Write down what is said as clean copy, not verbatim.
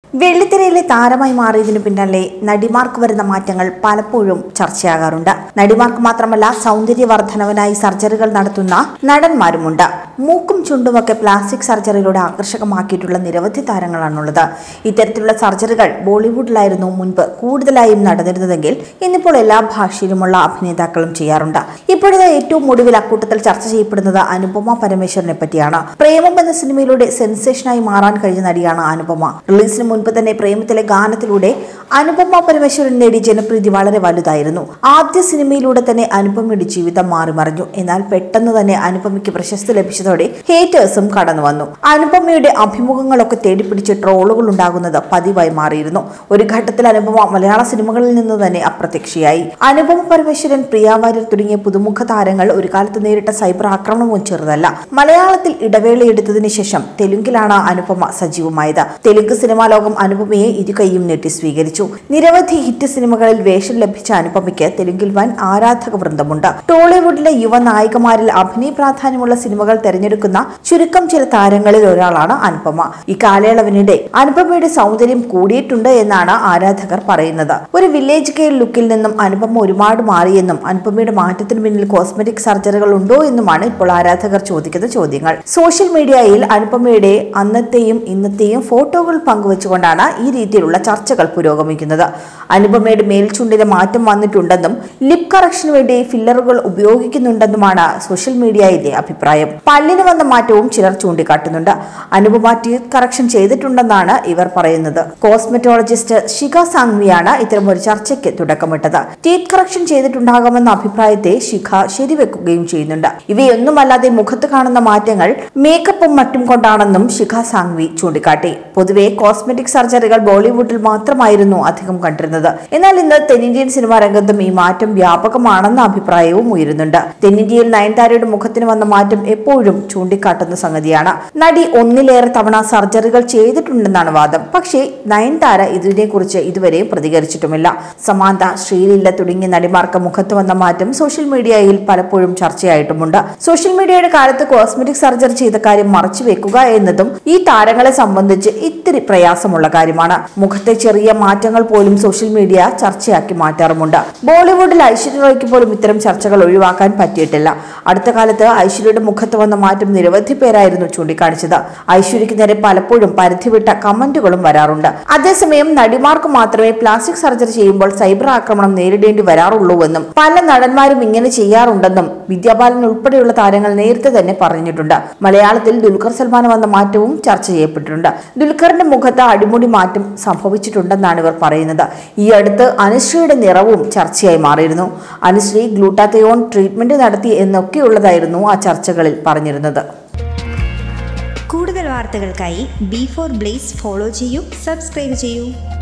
വെള്ളിത്തിരയിലെ താരമായി മാറിയതിനു പിന്നാലെ നടിമാർക്ക് വരുന്ന മാറ്റങ്ങൾ പലപ്പോഴും ചർച്ചയാകാറുണ്ട്. നടിമാർക്ക് മാത്രമല്ല, സൗന്ദര്യവർദ്ധനവിനായി സർജറികൾ നടത്തുന്ന നടന്മാരുമുണ്ട്. മൂക്കും ചുണ്ടുമൊക്കെ പ്ലാസ്റ്റിക് സർജറിയിലൂടെ ആകർഷകമാക്കിയിട്ടുള്ള നിരവധി താരങ്ങളാണുള്ളത്. ഇത്തരത്തിലുള്ള സർജറികൾ ബോളിവുഡിലായിരുന്നു മുൻപ് കൂടുതലായും നടന്നിരുന്നതെങ്കിൽ ഇന്നിപ്പോൾ എല്ലാ ഭാഷയിലുമുള്ള അഭിനേതാക്കളും ചെയ്യാറുണ്ട്. ഇപ്പോഴത്തെ ഏറ്റവും ഒടുവിൽ അക്കൂട്ടത്തിൽ ചർച്ച ചെയ്യപ്പെടുന്നത് അനുപമ പരമേശ്വരനെ പറ്റിയാണ്. പ്രേമം എന്ന സിനിമയിലൂടെ സെൻസേഷനായി മാറാൻ കഴിഞ്ഞ നടിയാണ് അനുപമ. റിലീസിന് മുൻപ് തന്നെ പ്രേമത്തിലെ ഗാനത്തിലൂടെ അനുപമ പരമേശ്വരൻ നേടിയ ജനപ്രീതി വളരെ വലുതായിരുന്നു. ആദ്യ സിനിമയിലൂടെ തന്നെ അനുപമയുടെ ജീവിതം മാറിമറിഞ്ഞു. എന്നാൽ പെട്ടെന്ന് തന്നെ അനുപമയ്ക്ക് പ്രശസ്തി ലഭിച്ചതോടെ ഹേറ്റേഴ്സും കടന്നു വന്നു. അനുപമയുടെ അഭിമുഖങ്ങളൊക്കെ തേടിപ്പിടിച്ച് ട്രോളുകൾ ഉണ്ടാകുന്നത് പതിവായി മാറിയിരുന്നു. ഒരു ഘട്ടത്തിൽ അനുപമ മലയാള സിനിമകളിൽ നിന്ന് തന്നെ അപ്രത്യക്ഷയായി. അനുപമ പരമേശ്വരൻ, പ്രിയ വാര്യർ തുടങ്ങിയ പുതുമുഖ താരങ്ങൾ ഒരു കാലത്ത് നേരിട്ട സൈബർ ആക്രമണവും ചെറുതല്ല. മലയാളത്തിൽ ഇടവേളയെടുത്തതിന് ശേഷം തെലുങ്കിലാണ് അനുപമ സജീവമായത്. തെലുങ്ക് സിനിമാ ലോകം അനുപമയെ ഇരുകൈയും നീട്ടി സ്വീകരിച്ചു. നിരവധി ഹിറ്റ് സിനിമകളിൽ വേഷം ലഭിച്ച അനുപമയ്ക്ക് തെലുങ്കിൽ വൻ ആരാധക വൃന്ദമുണ്ട്. ടോളിവുഡിലെ യുവ നായികമാരിൽ അഭിനയ പ്രാധാന്യമുള്ള സിനിമകൾ തെരഞ്ഞെടുക്കുന്ന ചുരുക്കം ചില താരങ്ങളിൽ ഒരാളാണ് അനുപമ. ഈ കാലയളവിനിടെ അനുപമയുടെ സൗന്ദര്യം കൂടിയിട്ടുണ്ട് എന്നാണ് ആരാധകർ പറയുന്നത്. ഒരു വില്ലേജ് ഗേൾ ലുക്കിൽ നിന്നും അനുപമ ഒരുപാട് മാറിയെന്നും അനുപമയുടെ മാറ്റത്തിന് പിന്നിൽ കോസ്മെറ്റിക് സർജറികൾ ഉണ്ടോ എന്നുമാണ് ഇപ്പോൾ ആരാധകർ ചോദിക്കുന്ന ചോദ്യങ്ങൾ. സോഷ്യൽ മീഡിയയിൽ അനുപമയുടെ അന്നത്തെയും ഇന്നത്തെയും ഫോട്ടോകൾ പങ്കുവച്ചുകൊണ്ടാണ് ഈ രീതിയിലുള്ള ചർച്ചകൾ പുരോഗമിക്കുന്നത്. അനുപമയുടെ മേൽചുണ്ടിന് മാറ്റം വന്നിട്ടുണ്ടെന്നും ലിപ് കറക്ഷന് വേണ്ടി ഫില്ലറുകൾ ഉപയോഗിക്കുന്നുണ്ടെന്നുമാണ് സോഷ്യൽ മീഡിയയിലെ അഭിപ്രായം. പല്ലിന് വന്ന മാറ്റവും ചിലർ ചൂണ്ടിക്കാട്ടുന്നുണ്ട്. അനുപമ ടീത്ത് കറക്ഷൻ ചെയ്തിട്ടുണ്ടെന്നാണ് ഇവർ പറയുന്നത്. കോസ്മെറ്റോളജിസ്റ്റ് ശിഖ സാങ്വിയാണ് ഇത്തരമൊരു ചർച്ചയ്ക്ക് തുടക്കമിട്ടത്. ടീത്ത് കറക്ഷൻ ചെയ്തിട്ടുണ്ടാകാമെന്ന അഭിപ്രായത്തെ ശിഖ ശരിവെക്കുകയും ചെയ്യുന്നുണ്ട്. ഇവയൊന്നുമല്ലാതെ മുഖത്ത് കാണുന്ന മാറ്റങ്ങൾ മേക്കപ്പും മറ്റും കൊണ്ടാണെന്നും ശിഖ സാങ്വി ചൂണ്ടിക്കാട്ടി. പൊതുവെ കോസ്മെറ്റിക് സർജറികൾ ബോളിവുഡിൽ മാത്രമായിരുന്നു അധികം കണ്ടിരുന്നത്. എന്നാൽ ഇന്ന് തെന്നിന്ത്യൻ സിനിമാ രംഗത്തും ഈ മാറ്റം വ്യാപകമാണെന്ന അഭിപ്രായവും ഉയരുന്നുണ്ട്. തെന്നിന്ത്യയിൽ നയൻതാരയുടെ മുഖത്തിന് വന്ന മാറ്റം എപ്പോഴും ചൂണ്ടിക്കാട്ടുന്ന സംഗതിയാണ്. നടി ഒന്നിലേറെ തവണ സർജറികൾ ചെയ്തിട്ടുണ്ടെന്നാണ് വാദം. പക്ഷേ നയൻതാര ഇതിനെക്കുറിച്ച് ഇതുവരെയും പ്രതികരിച്ചിട്ടുമില്ല. സമാന്ത, ശ്രീലീല തുടങ്ങിയ നടിമാർക്ക് മുഖത്ത് വന്ന മാറ്റം സോഷ്യൽ മീഡിയയിൽ പലപ്പോഴും ചർച്ചയായിട്ടുമുണ്ട്. സോഷ്യൽ മീഡിയയുടെ കാലത്ത് കോസ്മെറ്റിക് സർജറി ചെയ്ത കാര്യം മറച്ചുവെക്കുക എന്നതും ഈ താരങ്ങളെ സംബന്ധിച്ച് ഇത്തിരി പ്രയാസമുള്ള കാര്യമാണ്. മുഖത്തെ ചെറിയ മാറ്റങ്ങൾ പോലും സോഷ്യൽ മീഡിയ ചർച്ചയാക്കി മാറ്റാറുമുണ്ട്. ബോളിവുഡിൽ ഐശ്വര്യ റോയ്ക്ക് പോലും ഇത്തരം ചർച്ചകൾ ഒഴിവാക്കാൻ പറ്റിയിട്ടില്ല. അടുത്ത കാലത്ത് ഐശ്വര്യയുടെ മുഖത്ത് വന്ന മാറ്റം നിരവധി പേരായിരുന്നു ചൂണ്ടിക്കാണിച്ചത്. ഐശ്വര്യയ്ക്ക് നേരെ പലപ്പോഴും പരിധിവിട്ട കമന്റുകളും വരാറുണ്ട്. അതേസമയം നടിമാർക്ക് മാത്രമേ പ്ലാസ്റ്റിക് സർജറി ചെയ്യുമ്പോൾ സൈബർ ആക്രമണം നേരിടേണ്ടി വരാറുള്ളൂവെന്നും പല നടന്മാരും ഇങ്ങനെ ചെയ്യാറുണ്ടെന്നും വിദ്യാബാലൻ ഉൾപ്പെടെയുള്ള താരങ്ങൾ നേരത്തെ തന്നെ പറഞ്ഞിട്ടുണ്ട്. മലയാളത്തിൽ ദുൽഖർ സൽമാൻ വന്ന മാറ്റവും ചർച്ച ചെയ്യപ്പെട്ടിട്ടുണ്ട്. ദുൽഖറിന്റെ മുഖത്ത് അടിമുടി മാറ്റം സംഭവിച്ചിട്ടുണ്ടെന്നാണ് ഇവർ പറയുന്നത്. ഈ അടുത്ത് അനുശ്രീയുടെ നിറവും ചർച്ചയായി മാറിയിരുന്നു. അനുശ്രീ ഗ്ലൂട്ടാത്തയോൺ ട്രീറ്റ്മെന്റ് നടത്തി എന്നൊക്കെയുള്ളതായിരുന്നു ആ ചർച്ചകളിൽ പറഞ്ഞിരുന്നത്. കൂടുതൽ വാർത്തകൾക്കായി B4 Blaze ഫോളോ ചെയ്യൂ, സബ്സ്ക്രൈബ് ചെയ്യൂ.